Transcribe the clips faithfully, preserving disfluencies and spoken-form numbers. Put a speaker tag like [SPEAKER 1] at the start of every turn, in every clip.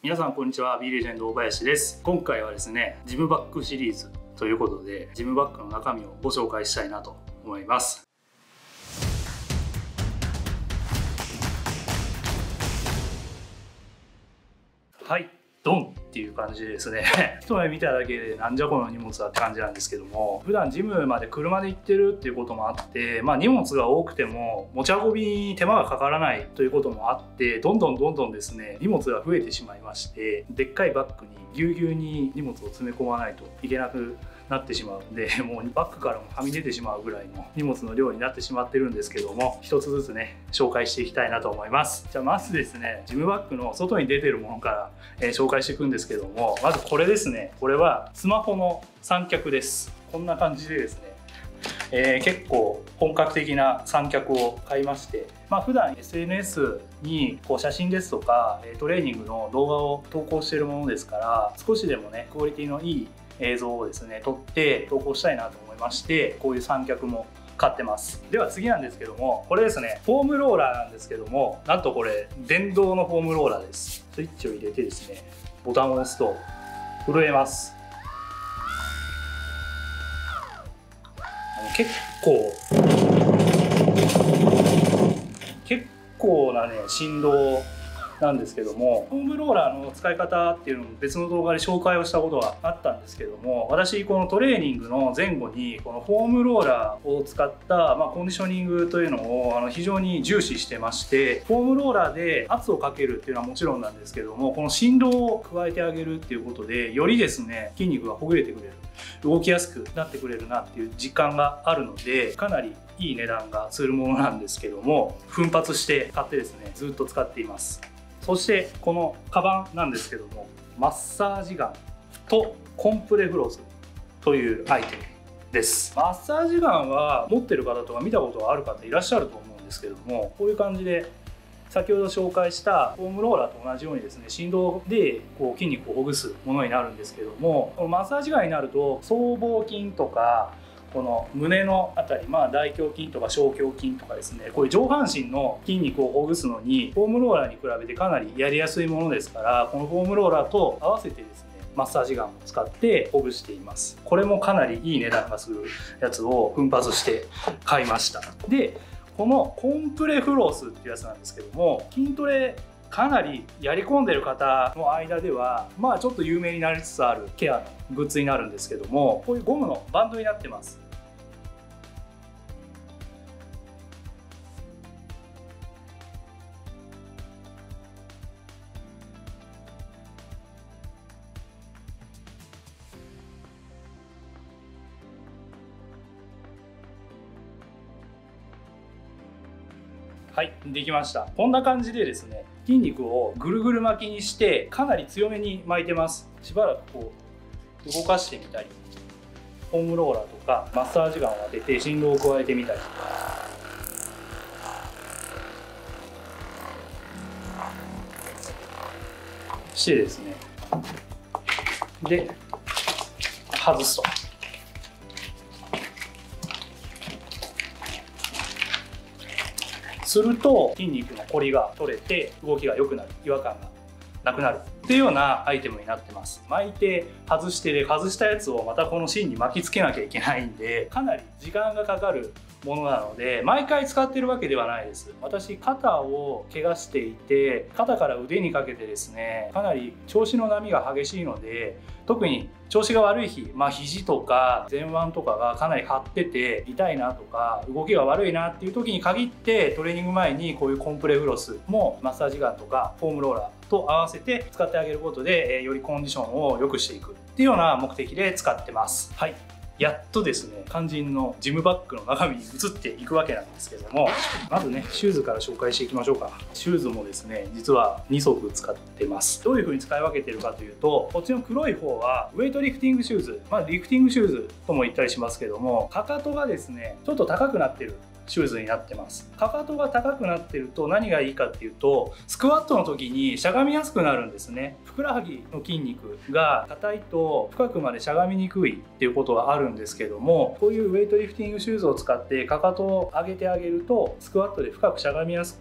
[SPEAKER 1] 皆さんこんにちは、 B レジェンド大林です。今回はですね、ジムバッグシリーズということで、ジムバッグの中身をご紹介したいなと思います。はい、ドンっていう感じでですね一目見ただけでなんじゃこの荷物はって感じなんですけども、普段ジムまで車で行ってるっていうこともあって、まあ、荷物が多くても持ち運びに手間がかからないということもあって、どんどんどんどんですね荷物が増えてしまいまして、でっかいバッグにぎゅうぎゅうに荷物を詰め込まないといけなくなってしまうんで、もうバッグからもはみ出てしまうぐらいの荷物の量になってしまってるんですけども、一つずつね紹介していきたいなと思います。じゃあまずですね、ジムバッグの外に出てるものから、えー、紹介していくんですけども、まずこれですね。これはスマホの三脚です。こんな感じでですね、えー、結構本格的な三脚を買いまして、まあ普段 エスエヌエス にこう写真ですとかトレーニングの動画を投稿しているものですから、少しでもねクオリティのいい映像をですね撮って投稿したいなと思いまして、こういう三脚も買ってます。では次なんですけども、これですね、フォームローラーなんですけども、なんとこれ電動のフォームローラーです。スイッチを入れてですね、ボタンを押すと震えます。結構結構なね振動なんですけども、フォームローラーの使い方っていうのも別の動画で紹介をしたことがあったんですけども、私このトレーニングの前後にこのフォームローラーを使った、まあ、コンディショニングというのをあの非常に重視してまして、フォームローラーで圧をかけるっていうのはもちろんなんですけども、この振動を加えてあげるっていうことでよりですね筋肉がほぐれてくれる、動きやすくなってくれるなっていう実感があるので、かなりいい値段がするものなんですけども、奮発して買ってですねずっと使っています。そしてこのカバンなんですけども、マッサージガンとコンプレフロスというアイテムです。マッサージガンは持ってる方とか見たことがある方いらっしゃると思うんですけども、こういう感じで先ほど紹介したフォームローラーと同じようにですね、振動でこう筋肉をほぐすものになるんですけども、このマッサージガンになると僧帽筋とかこの胸のあたり、まあ、大胸筋とか小胸筋とかですね、こういう上半身の筋肉をほぐすのにフォームローラーに比べてかなりやりやすいものですから、このフォームローラーと合わせてですねマッサージガンを使ってほぐしています。これもかなりいい値段がするやつを奮発して買いました。でこのコンプレフロスっていうやつなんですけども、筋トレかなりやり込んでる方の間ではまあちょっと有名になりつつあるケアのグッズになるんですけども、こういうゴムのバンドになってます。はい、できました。こんな感じでですね、筋肉をぐるぐる巻きにしてかなり強めに巻いてます。しばらくこう動かしてみたり、フォームローラーとかマッサージガンを当てて振動を加えてみたり、してですね、で外すと。すると筋肉のこりが取れて動きが良くなる、違和感がなくなるっていうようなアイテムになってます。巻いて外してで、外したやつをまたこの芯に巻きつけなきゃいけないんで、かなり時間がかかるものなので毎回使ってるわけではないです。私肩を怪我していて、肩から腕にかけてですねかなり調子の波が激しいので、特に調子が悪い日、まあ肘とか前腕とかがかなり張ってて痛いなとか動きが悪いなっていう時に限ってトレーニング前にこういうコンプレフロスもマッサージガンとかフォームローラーと合わせて使ってあげることでよりコンディションを良くしていくっていうような目的で使ってます。はい、やっとですね肝心のジムバッグの中身に移っていくわけなんですけども、まずねシューズから紹介していきましょうか。シューズもですね実はに足使ってます。どういう風に使い分けてるかというと、こっちの黒い方はウェイトリフティングシューズ、まあリフティングシューズとも言ったりしますけども、かかとがですねちょっと高くなってるシューズになってます。かかとが高くなってると何がいいかっていうと、スクワットの時にしゃがみやすくなるんですね。ふくらはぎの筋肉が硬いと深くまでしゃがみにくいっていうことはあるんですけども、こういうウェイトリフティングシューズを使ってかかとを上げてあげるとスクワットで深くしゃがみやすくなる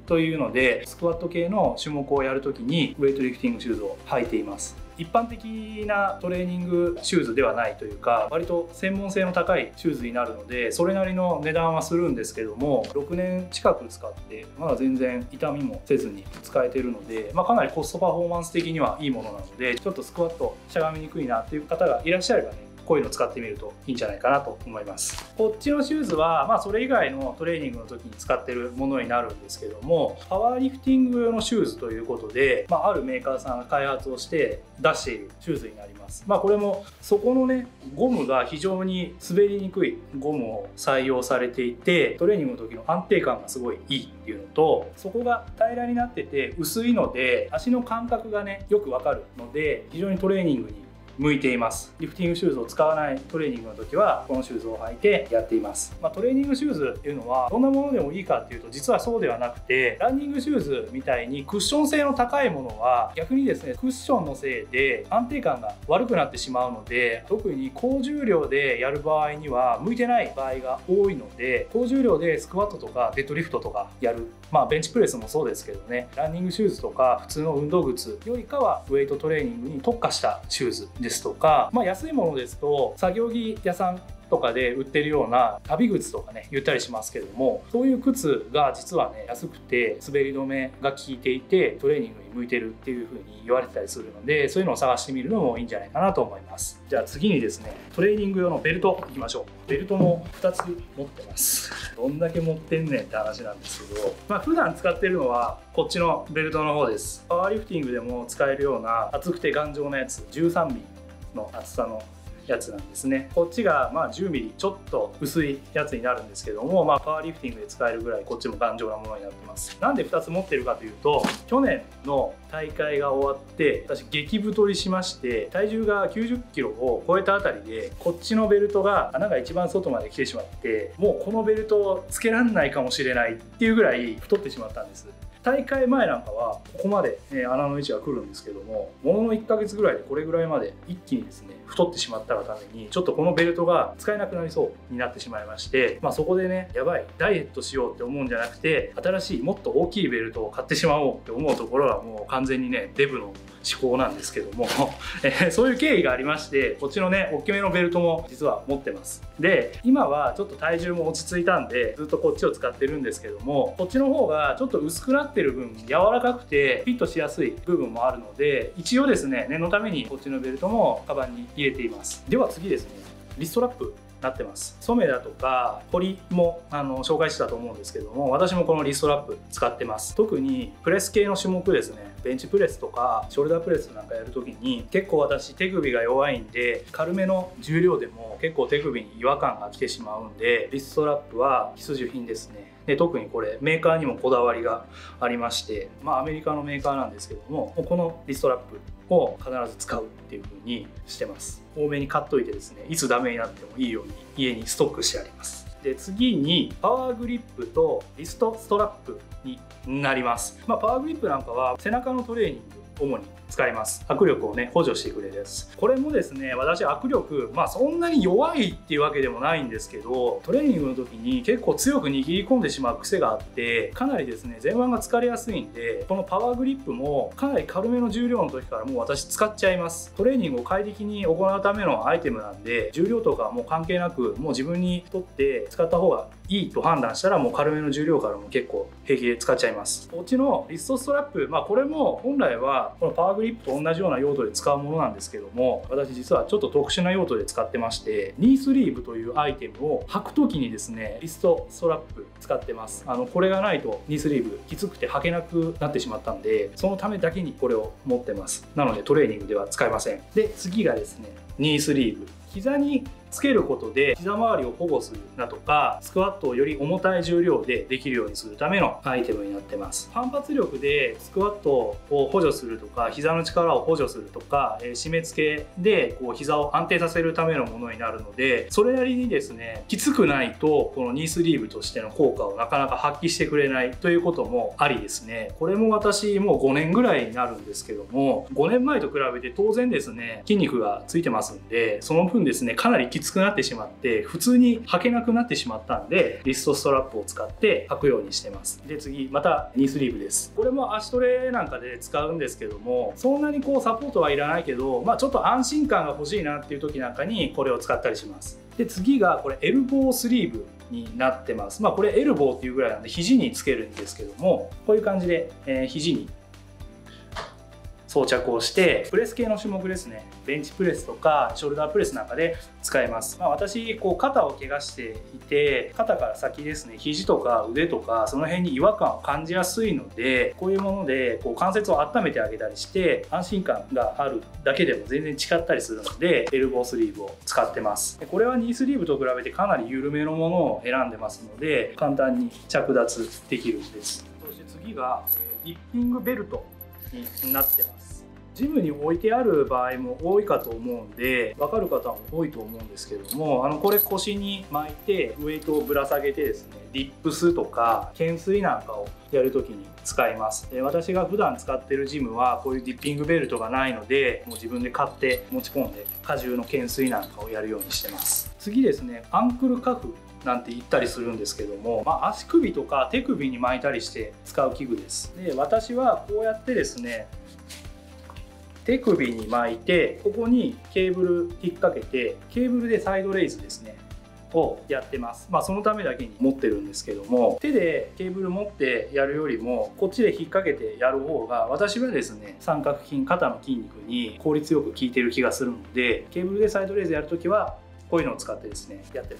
[SPEAKER 1] というので、スクワット系の種目をやるときにウェイトリフティングシューズを履いています。一般的なトレーニングシューズではないというか、割と専門性の高いシューズになるので、それなりの値段はするんですけども、ろくねん近く使ってまだ全然痛みもせずに使えてるので、まあ、かなりコストパフォーマンス的にはいいものなので、ちょっとスクワットしゃがみにくいなっていう方がいらっしゃればね、こういうのを使ってみるといいんじゃないかなと思います。こっちのシューズは、まあ、それ以外のトレーニングの時に使ってるものになるんですけども、パワーリフティング用のシューズということで、まあ、あるメーカーさんが開発をして出しているシューズになります。まあ、これもそこのね、ゴムが非常に滑りにくいゴムを採用されていて、トレーニングの時の安定感がすごいいいっていうのと、そこが平らになってて薄いので足の感覚がねよくわかるので、非常にトレーニングに向いています。リフティングシューズを使わないトレーニングの時はこのシューズを履いてやっています。まあ、トレーニングシューズっていうのはどんなものでもいいかっていうと、実はそうではなくて、ランニングシューズみたいにクッション性の高いものは逆にですね、クッションのせいで安定感が悪くなってしまうので、特に高重量でやる場合には向いてない場合が多いので、高重量でスクワットとかデッドリフトとかやる、まあベンチプレスもそうですけどね、ランニングシューズとか普通の運動靴よりかはウェイトトレーニングに特化したシューズですとか、まあ安いものですと作業着屋さんとかで売ってるような旅靴とかね言ったりしますけども、そういう靴が実はね安くて滑り止めが効いていてトレーニングに向いてるっていう風に言われてたりするので、そういうのを探してみるのもいいんじゃないかなと思います。じゃあ次にですね、トレーニング用のベルトいきましょう。ベルトもふたつ持ってます。どんだけ持ってんねんって話なんですけど、まあ普段使ってるのはこっちのベルトの方です。パワーリフティングでも使えるような厚くて頑丈なやつ、じゅうさんミリの厚さのやつなんですね。こっちがまあじゅうミリちょっと薄いやつになるんですけども、まあ、パワーリフティングで使えるぐらいこっちも頑丈なものになってます。なんでふたつ持ってるかというと、去年の大会が終わって私激太りしまして、体重がきゅうじゅっキロを超えたあたりでこっちのベルトが穴が一番外まで来てしまって、もうこのベルトをつけらんないかもしれないっていうぐらい太ってしまったんです。大会前なんかはここまで、ね、穴の位置が来るんですけども、もののいっかげつぐらいでこれぐらいまで一気にですね太ってしまったがために、ちょっとこのベルトが使えなくなりそうになってしまいまして、まあ、そこでねやばいダイエットしようって思うんじゃなくて、新しいもっと大きいベルトを買ってしまおうって思うところはもう完全にねデブの思考なんですけどもえー、そういう経緯がありまして、こっちのね大きめのベルトも実は持ってます。で今はちょっと体重も落ち着いたんでずっとこっちを使ってるんですけども、こっちの方がちょっと薄くなってる分柔らかくてフィットしやすい部分もあるので、一応ですね念のためにこっちのベルトもカバンに入れています。では次ですね、リストラップなってます。ソメだとか堀もあの紹介してたと思うんですけども、私もこのリストラップ使ってます。特にプレス系の種目ですね、ベンチプレスとかショルダープレスなんかやるときに結構私手首が弱いんで、軽めの重量でも結構手首に違和感が来てしまうんで、リストラップは必需品ですね。で特にこれメーカーにもこだわりがありまして、まあアメリカのメーカーなんですけども、このリストラップを必ず使うっていう風にしてます。多めに買っといてですね、いつダメになってもいいように家にストックしてあります。で次にパワーグリップとリストストラップになります。まあ、パワーグリップなんかは背中のトレーニング主に使います。握力をね補助してくれるやつ。これもですね、私握力まあそんなに弱いっていうわけでもないんですけど、トレーニングの時に結構強く握り込んでしまう癖があって、かなりですね前腕が疲れやすいんで、このパワーグリップもかなり軽めの重量の時からもう私使っちゃいます。トレーニングを快適に行うためのアイテムなんで、重量とかもう関係なく、もう自分にとって使った方がいいと判断したらもう軽めの重量からも結構平気で使っちゃいます。こっちのリストストラップ、まあこれも本来はこのパワーグリップと同じような用途で使うものなんですけども、私実はちょっと特殊な用途で使ってまして、ニースリーブというアイテムを履く時にですねリストストラップ使ってます。あのこれがないとニースリーブきつくて履けなくなってしまったんで、そのためだけにこれを持ってます。なのでトレーニングでは使えません。で次がですねニースリーブ、膝につけることで膝周りを保護するだとか、スクワットをより重たい重量でできるようにするためのアイテムになってます。反発力でスクワットを補助するとか、膝の力を補助するとか、えー、締め付けでこう膝を安定させるためのものになるので、それなりにですねきつくないとこのニースリーブとしての効果をなかなか発揮してくれないということもありですね、これも私もうごねんぐらいになるんですけども、ごねんまえと比べて当然ですね筋肉がついてますんで、その分ですねかなりきつつくなってしまって普通に履けなくなってしまったんで、リストストラップを使って履くようにしてます。で次またニースリーブです。これも足トレなんかで使うんですけども、そんなにこうサポートはいらないけど、まあ、ちょっと安心感が欲しいなっていう時なんかにこれを使ったりします。で次がこれエルボースリーブになってます。まあこれエルボーっていうぐらいなんで肘につけるんですけども、こういう感じで、えー、肘に装着をして、プレス系の種目ですね、ベンチプレスとかショルダープレスなんかで使えます。まあ、私こう肩を怪我していて、肩から先ですね、肘とか腕とかその辺に違和感を感じやすいので、こういうものでこう関節を温めてあげたりして安心感があるだけでも全然違ったりするので、エルボースリーブを使ってます。これはニースリーブと比べてかなり緩めのものを選んでますので、簡単に着脱できるんです。そして次がリッピングベルトになってます。ジムに置いてある場合も多いかと思うんで分かる方も多いと思うんですけども、あのこれ腰に巻いてウエイトをぶら下げてですね、ディップスとか懸垂なんかをやるときに使います。で私が普段使ってるジムはこういうディッピングベルトがないので、もう自分で買って持ち込んで荷重の懸垂なんかをやるようにしてます。次ですね、アンクルカフなんて言ったりするんですけども、まあ、足首とか手首に巻いたりして使う器具です。で私はこうやってですね、手首に巻いて、ここにケーブル引っ掛けて、ケーブルでサイドレイズですねをやってます。まあそのためだけに持ってるんですけども、手でケーブル持ってやるよりもこっちで引っ掛けてやる方が私はですね、三角筋、肩の筋肉に効率よく効いてる気がするので、ケーブルでサイドレイズやるときはこういうのを使ってですねやってます。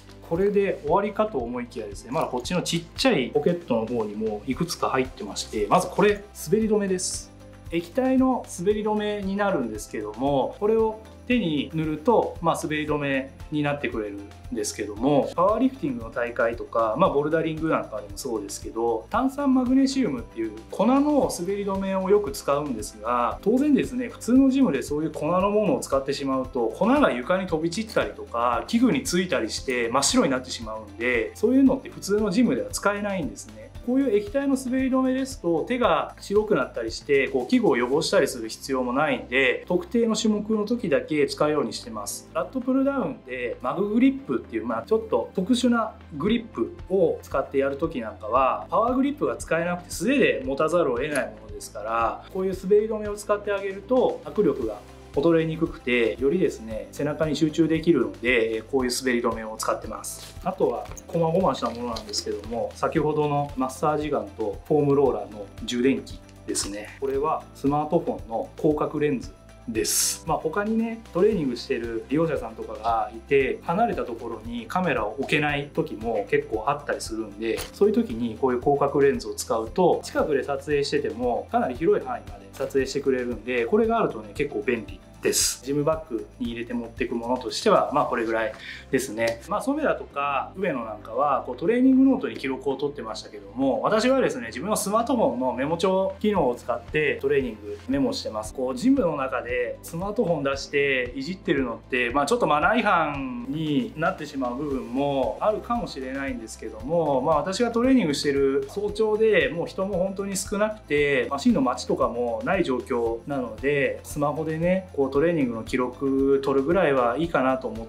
[SPEAKER 1] これで終わりかと思いきやですね、まだこっちのちっちゃいポケットの方にもいくつか入ってまして、まずこれ滑り止めです。液体の滑り止めになるんですけども、これを手に塗ると、まあ、滑り止めになってくれるんですけども、パワーリフティングの大会とか、まあ、ボルダリングなんかでもそうですけど、炭酸マグネシウムっていう粉の滑り止めをよく使うんですが、当然ですね、普通のジムでそういう粉のものを使ってしまうと、粉が床に飛び散ったりとか器具についたりして真っ白になってしまうんで、そういうのって普通のジムでは使えないんですね。こういう液体の滑り止めですと手が白くなったりしてこう器具を汚したりする必要もないんで、特定の種目の時だけ使うようにしてます。ラットプルダウンでマググリップっていう、まあ、ちょっと特殊なグリップを使ってやる時なんかはパワーグリップが使えなくて素手で持たざるを得ないものですから、こういう滑り止めを使ってあげると握力が衰えにくくて、よりですね背中に集中できるので、こういう滑り止めを使ってます。あとは細々したものなんですけども、先ほどのマッサージガンとフォームローラーの充電器ですね。これはスマートフォンの広角レンズです。まあ、他にねトレーニングしてる利用者さんとかがいて、離れたところにカメラを置けない時も結構あったりするんで、そういう時にこういう広角レンズを使うと近くで撮影しててもかなり広い範囲まで撮影してくれるんで、これがあるとね結構便利です。ジムバッグに入れて持っていくものとしてはまあこれぐらいですね。まあソメダとか上野なんかはこうトレーニングノートに記録を取ってましたけども、私はですね自分のスマートフォンのメモ帳機能を使ってトレーニングメモしてます。こうジムの中でスマートフォン出していじってるのってまあちょっとマナー違反になってしまう部分もあるかもしれないんですけども、まあ私がトレーニングしてる早朝でもう人も本当に少なくてマシンの待ちとかもない状況なので、スマホでねこうトレーニングの記録取るぐらいはいいかなと思って、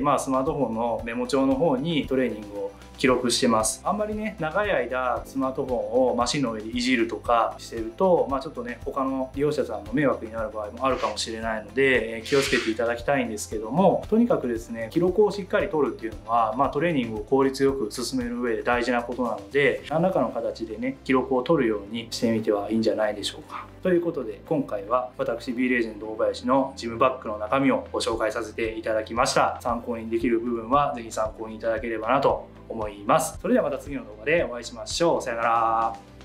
[SPEAKER 1] まあ、スマートフォンのメモ帳の方にトレーニングを記録してます。あんまりね長い間スマートフォンをマシンの上でいじるとかしてると、まあ、ちょっとね他の利用者さんの迷惑になる場合もあるかもしれないので、えー、気をつけていただきたいんですけども、とにかくですね記録をしっかり取るっていうのは、まあ、トレーニングを効率よく進める上で大事なことなので、何らかの形でね記録を取るようにしてみてはいいんじゃないでしょうか。ということで今回は私 B レジェンド大林のジムバッグの中身をご紹介させていただきました。参考にできる部分は是非参考にいただければなと思います。それではまた次の動画でお会いしましょう。さよなら。